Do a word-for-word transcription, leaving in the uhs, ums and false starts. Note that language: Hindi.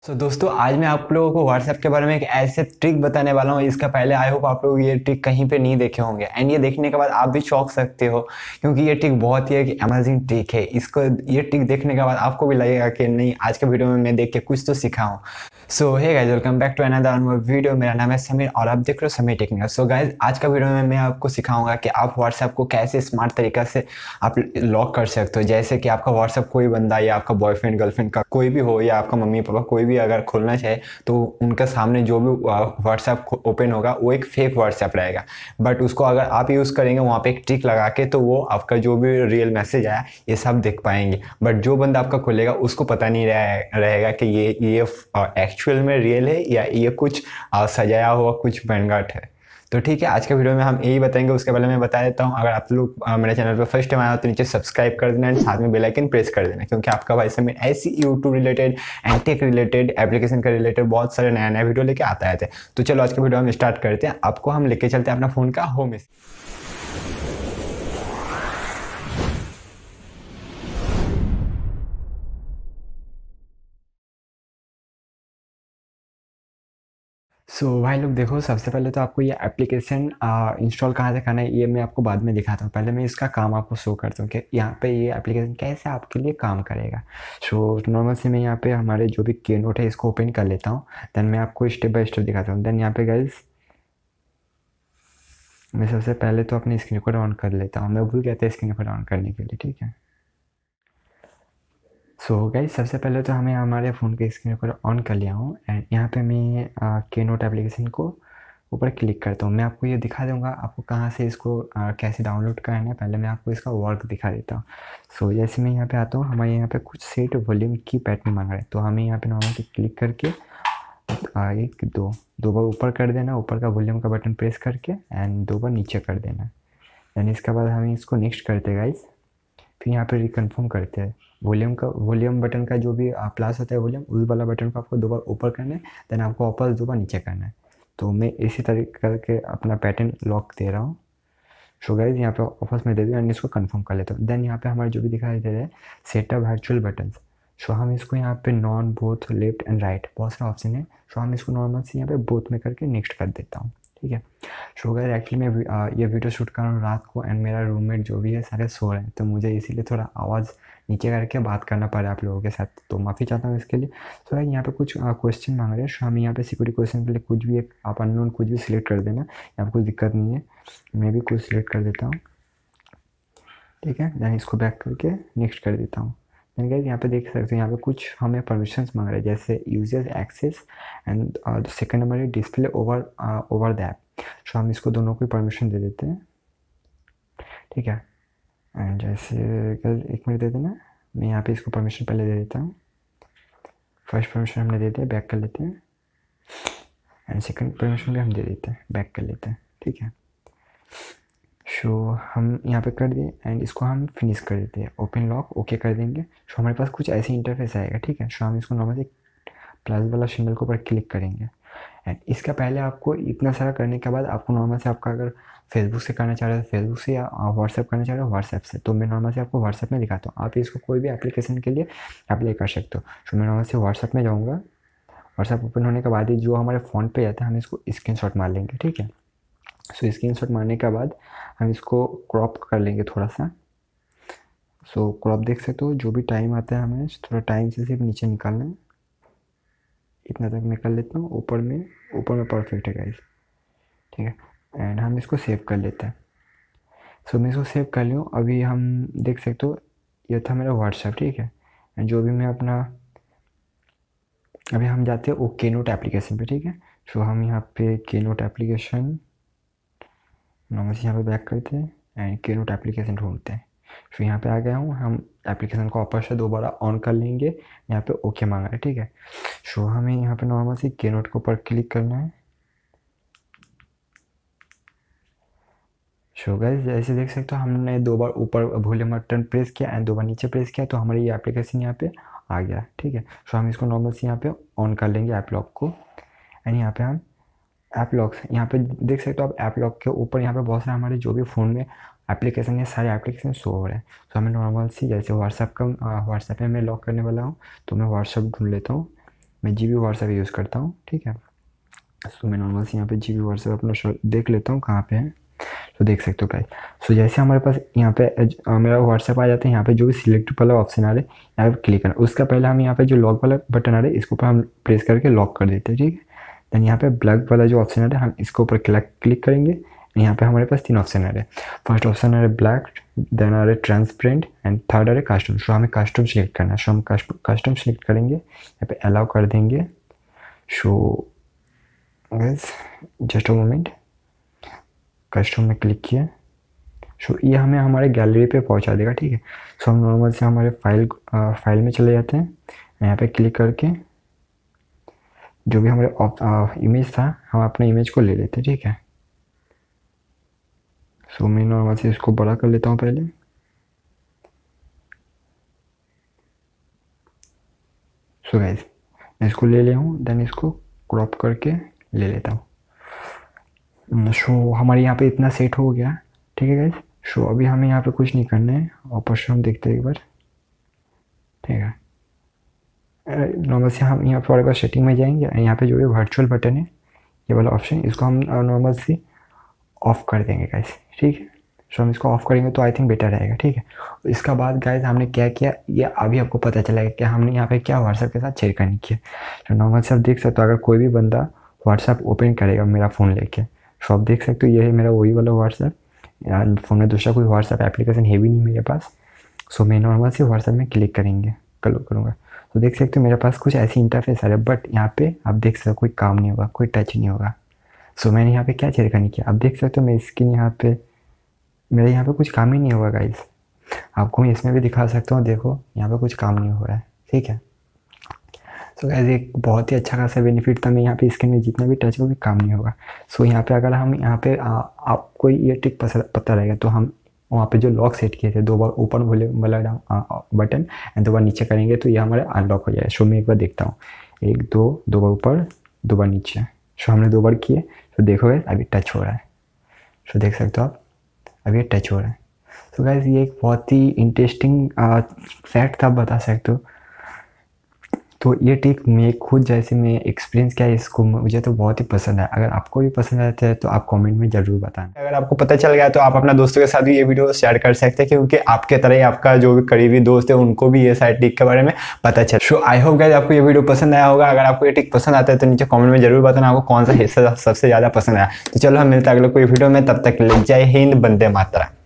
तो दोस्तों आज मैं आप लोगों को व्हाट्सएप के बारे में एक ऐसे ट्रिक बताने वाला हूँ। इसका पहले आई होप आप लोग ये ट्रिक कहीं पे नहीं देखे होंगे एंड ये देखने के बाद आप भी चौंक सकते हो, क्योंकि ये ट्रिक बहुत ही एक अमेजिंग ट्रिक है। इसको ये ट्रिक देखने के बाद आपको भी लगेगा कि नहीं, आज के वीडियो में मैं देख के कुछ तो सीखा हूँ। So hey guys, welcome back to another video. मेरा नाम है समीर और आप देख रहे हो समीर टेक्निकल। सो गाइस, आज का वीडियो में मैं आपको सिखाऊंगा कि आप व्हाट्सएप को कैसे स्मार्ट तरीका से आप लॉक कर सकते हो। जैसे कि आपका व्हाट्सएप कोई बंदा या आपका बॉयफ्रेंड गर्लफ्रेंड का कोई भी हो या आपका मम्मी पापा कोई भी अगर खोलना चाहे तो उनके सामने जो भी व्हाट्सएप ओपन होगा वो एक फेक व्हाट्सएप रहेगा। बट उसको अगर आप यूज़ करेंगे वहाँ पे एक ट्रिक लगा के, तो वो आपका जो भी रियल मैसेज आया ये सब देख पाएंगे। बट जो बंदा आपका खोलेगा उसको पता नहीं रहे, रहेगा कि ये ये एक्चुअल में रियल है या ये कुछ आ, सजाया हुआ कुछ बनगाट है। तो ठीक है, आज के वीडियो में हम यही बताएंगे। उसके पहले मैं बता देता हूँ, अगर आप लोग आ, मेरे चैनल पर फर्स्ट टाइम आया हो तो नीचे सब्सक्राइब कर देना एंड साथ में बेल आइकन प्रेस कर देना, क्योंकि आपका भाई समय ऐसी YouTube related and tech related application के रिलेटेड बहुत सारे नया नया वीडियो लेके आता है। तो चलो आज के वीडियो हम स्टार्ट करते हैं। आपको हम लेके चलते हैं अपना फ़ोन का होम। सो so, भाई लोग देखो, सबसे पहले तो आपको ये एप्लीकेशन इंस्टॉल कहाँ से करना है ये मैं आपको बाद में दिखाता हूँ। पहले मैं इसका काम आपको शो करता हूँ कि यहाँ पे ये एप्लीकेशन कैसे आपके लिए काम करेगा। सो so, नॉर्मल से मैं यहाँ पे हमारे जो भी की नोट है इसको ओपन कर लेता हूँ। देन मैं आपको स्टेप बाय स्टेप दिखाता हूँ। देन यहाँ पे गाइज मैं सबसे पहले तो अपने स्क्रीन को ऑन कर लेता हूँ। मैं भूल गया था स्क्रीन को ऑन करने के लिए, ठीक है। सो so, गाइस सबसे पहले तो हमें हमारे फ़ोन के स्क्रीन को ऑन कर लिया हूँ एंड यहाँ पे मैं के नोट एप्लीकेशन को ऊपर क्लिक करता हूँ। मैं आपको ये दिखा दूंगा आपको कहाँ से इसको आ, कैसे डाउनलोड करना है। पहले मैं आपको इसका वर्क दिखा देता हूँ। सो so, जैसे मैं यहाँ पे आता हूँ, हमारे यहाँ पे कुछ सेट वॉल्यूम की पैटर्न मांग रहा है, तो हमें यहाँ पे नॉर्मल क्लिक करके एक दो दो बार ऊपर कर देना, ऊपर का वॉल्यूम का बटन प्रेस करके एंड दो बार नीचे कर देना। देन इसके बाद हमें इसको नेक्स्ट करते हैं गाइस। फिर यहाँ पे रिकन्फर्म करते हैं वॉल्यूम का, वॉल्यूम बटन का जो भी प्लस होता है वॉल्यूम, उस वाला बटन को आपको दो बार ऊपर करना है, देन आपको वापस दो बार नीचे करना है। तो मैं इसी तरीके करके अपना पैटर्न लॉक दे रहा हूँ। सो गाइज यहाँ पे वापस मैं दे दूँ एंड इसको कंफर्म कर लेता हूँ। देन यहाँ पे हमारे जो भी दिखाई दे रहे हैं सेटअप वर्चुअल बटन। सो हम इसको यहाँ पे non both left and right बहुत सारे ऑप्शन है। सो हम इसको नॉर्मल से यहाँ पे बोथ में करके नेक्स्ट कर देता हूँ, ठीक है। सो गाइस एक्चुअली मैं आ, ये वीडियो शूट कर रहा हूँ रात को एंड मेरा रूममेट जो भी है सारे सो रहे हैं, तो मुझे इसीलिए थोड़ा आवाज़ नीचे करके बात करना पड़ा आप लोगों के साथ, तो माफ़ी चाहता हूँ इसके लिए। तो गाइस यहाँ पे कुछ क्वेश्चन मांग रहे हैं। सो हम यहाँ पे सिक्योरिटी क्वेश्चन के लिए कुछ भी एक आप अननोन कुछ भी सिलेक्ट कर देना, यहाँ पे कोई दिक्कत नहीं है। मैं भी कुछ सिलेक्ट कर देता हूँ, ठीक है। देन इसको बैक करके नेक्स्ट कर देता हूँ। देन गाइस यहाँ पे देख सकते हैं यहाँ पे कुछ हमें परमिशंस मांग रहे हैं, जैसे users access and second number है display over over the app. So हम इसको दोनों को परमिशन दे देते हैं, ठीक है। एंड जैसे एक मिनट दे देना, मैं यहाँ पे इसको परमिशन पहले दे देता हूँ। फर्स्ट परमिशन हमने दे दिया, बैक कर लेते हैं एंड सेकंड परमिशन भी हम दे देते हैं, बैक कर लेते हैं, ठीक है। सो so, हम यहाँ पे कर दिए एंड इसको हम फिनिश कर देते हैं, ओपन लॉक ओके कर देंगे। सो so, हमारे पास कुछ ऐसे इंटरफेस आएगा, ठीक है। सो so, हम इसको नॉर्मली प्लस वाला सिंबल के ऊपर क्लिक करेंगे एंड इसका पहले आपको इतना सारा करने के बाद आपको नॉर्मल से आपका अगर फेसबुक से करना चाह रहे हो फेसबुक से, या व्हाट्सएप करना चाह रहे हो व्हाट्सएप से, तो मैं नॉर्मल से आपको व्हाट्सएप में दिखाता हूँ। आप इसको कोई भी एप्लीकेशन के लिए अप्लाई कर सकते हो। सो so, मैं नॉर्मल से व्हाट्सएप में जाऊँगा। व्हाट्सएप ओपन होने के बाद ही जो हमारे फ़ोन पे जाता है हम इसको स्क्रीनशॉट मार लेंगे, ठीक है। सो so, स्क्रीनशॉट मारने के बाद हम इसको क्रॉप कर लेंगे थोड़ा सा। सो so, क्रॉप देख सकते हो, जो भी टाइम आता है हमें थोड़ा टाइम से सिर्फ नीचे निकालना है, इतना तक निकाल लेता हूँ। ऊपर में ऊपर में परफेक्ट है गाइस, ठीक है। एंड हम इसको सेव कर लेते हैं। सो so, मैं इसको सेव कर लूँ। अभी हम देख सकते हो ये था मेरा व्हाट्सएप, ठीक है। एंड जो भी मैं अपना अभी हम जाते हैं वो के नोट एप्लीकेशन पे, ठीक है। सो so, हम यहाँ पे के नोट एप्लीकेशन नॉर्मल से यहाँ पे बैक करते हैं एंड के नोट एप्लीकेशन ढूंढते हैं। फिर यहाँ पे आ गया हूँ, हम एप्लीकेशन को वापस से दोबारा ऑन कर लेंगे। यहाँ पे ओके मांग रहा है, ठीक है। सो हमें यहाँ पे नॉर्मल से के नोट के ऊपर क्लिक करना है। सो गाइस जैसे देख सकते हो हमने दो बार ऊपर वॉल्यूम बटन प्रेस किया एंड दो बार नीचे प्रेस किया, तो हमारी ये एप्लीकेशन यहाँ पे आ गया, ठीक है। सो हम इसको नॉर्मल से यहाँ पे ऑन कर लेंगे ऐप लॉक को एंड यहाँ पे हम ऐप लॉक यहाँ पे देख सकते हो आप ऐप लॉक के ऊपर यहाँ पे बहुत सारे हमारे जो भी फ़ोन में एप्लीकेशन है सारे एप्लीकेशन शो हो रहे हैं। तो हमें नॉर्मल सी जैसे व्हाट्सएप का व्हाट्सएप में मैं लॉक करने वाला हूँ, तो मैं व्हाट्सएप ढूंढ लेता हूँ मैं जी बी व्हाट्सएप यूज़ करता हूँ, ठीक है। सो मैं नॉर्मल से यहाँ पे जी बी व्हाट्सएप अपना देख लेता हूँ कहाँ पे है। तो देख सकते हो गाइस। सो जैसे हमारे पास यहाँ पे आ, मेरा व्हाट्सएप आ जाता है, यहाँ पे जो भी सिलेक्ट वाला ऑप्शन आ रहा है यहाँ पे क्लिक करना। उसका पहले हम यहाँ पे जो लॉक वाला बटन आ रहा है इसके ऊपर हम प्रेस करके लॉक कर देते हैं, ठीक है। देन यहाँ पे ब्लैक वाला जो ऑप्शन आ रहा है हम इसके ऊपर क्लिक करेंगे। यहाँ पे हमारे पास तीन ऑप्शन आ रहे हैं। फर्स्ट ऑप्शन आ रहा है ब्लैक, देन आ रहा है ट्रांसपेरेंट एंड थर्ड आ रहा है कस्टम। सो हमें कस्टम सेलेक्ट करना है। सो हम कस्टम सेलेक्ट करेंगे, यहाँ पे अलाउ कर देंगे। So guys just a moment, custom में क्लिक किया। सो ये हमें हमारे गैलरी पे पहुंचा देगा, ठीक है। सो हम नॉर्मल से हमारे फाइल आ, फाइल में चले जाते हैं। यहाँ पे क्लिक करके जो भी हमारे इमेज था हम अपने इमेज को ले लेते हैं, ठीक है। सो मैं नॉर्मल से इसको बड़ा कर लेता हूँ पहले। सो गाइस मैं इसको ले लिया हूँ, देन इसको क्रॉप करके ले लेता हूँ। सो हमारे यहाँ पे इतना सेट हो गया, ठीक है गाइस। सो अभी हमें यहाँ पे कुछ नहीं करना है, ऊपर से हम देखते हैं एक बार, ठीक है। नॉर्मल से हम यहाँ पर सेटिंग में जाएंगे, यहाँ पे जो भी वर्चुअल बटन है ये वाला ऑप्शन, इसको हम नॉर्मल से ऑफ कर देंगे गाइस, ठीक है। सो हम इसको ऑफ करेंगे तो आई थिंक बेटर रहेगा, ठीक है। इसका बाद गाइस हमने क्या किया ये अभी आपको पता चलेगा कि हमने यहाँ पे क्या व्हाट्सएप के साथ छेड़खानी किया। तो नॉर्मल से आप देख सकते हो, अगर कोई भी बंदा व्हाट्सएप ओपन करेगा मेरा फ़ोन लेके, सो आप देख सकते हो ये है मेरा वही वाला व्हाट्सएप। यार फ़ोन में दूसरा कोई व्हाट्सएप एप्लीकेशन है भी नहीं मेरे पास। सो मैं नॉर्मल से व्हाट्सएप में क्लिक करेंगे कल करूँगा तो देख सकते हो मेरे पास कुछ ऐसी इंटरफेस आ रहा है, बट यहाँ पे आप देख सकते हो कोई काम नहीं होगा, कोई टच नहीं होगा। सो मैंने यहाँ पे क्या छेड़खानी किया आप देख सकते हो। मैं स्क्रीन यहाँ पे मेरे यहाँ पे कुछ काम ही नहीं होगा गाइस। आपको मैं इसमें भी दिखा सकता हूँ, देखो यहाँ पे कुछ काम नहीं हो रहा है, ठीक है। सो गाइस एक बहुत ही अच्छा खासा बेनिफिट था। मैं यहाँ पे स्क्रीन में जितना भी टच होगा काम नहीं होगा। सो यहाँ पे अगर हम यहाँ पे आ, आपको ये ट्रिक पता रहेगा तो हम वहाँ पे जो लॉक सेट किए थे दो बार ऊपर वाला बटन एंड दो बार नीचे करेंगे तो ये हमारे अनलॉक हो जाएगा। सो मैं एक बार देखता हूँ, एक दो दो बार ऊपर दो बार नीचे। सो हमने दो बार किए तो देखो गाइस अभी टच हो रहा है। सो देख सकते हो आप अभी टच हो रहा है। तो गाइस ये एक बहुत ही इंटरेस्टिंग फैक्ट था, बता सकते हो। तो ये ट्रिक मैं खुद जैसे मैं एक्सपीरियंस किया इसको, मुझे तो बहुत ही पसंद है। अगर आपको भी पसंद आता है तो आप कमेंट में ज़रूर बताएं। अगर आपको पता चल गया तो आप अपना दोस्तों के साथ भी ये वीडियो शेयर कर सकते हैं, क्योंकि आपके तरह ही आपका जो भी करीबी दोस्त है उनको भी ये सारी ट्रिक के बारे में पता चल। सो आई होप गाइस आपको ये वीडियो पसंद आया होगा। अगर आपको ये ट्रिक पसंद आता है तो नीचे कॉमेंट में जरूर बताना आपको कौन सा हिस्सा सबसे ज़्यादा पसंद आया। तो चलो हम मिलते हैं अगले कोई वीडियो में, तब तक जय हिंद, वंदे मातरम।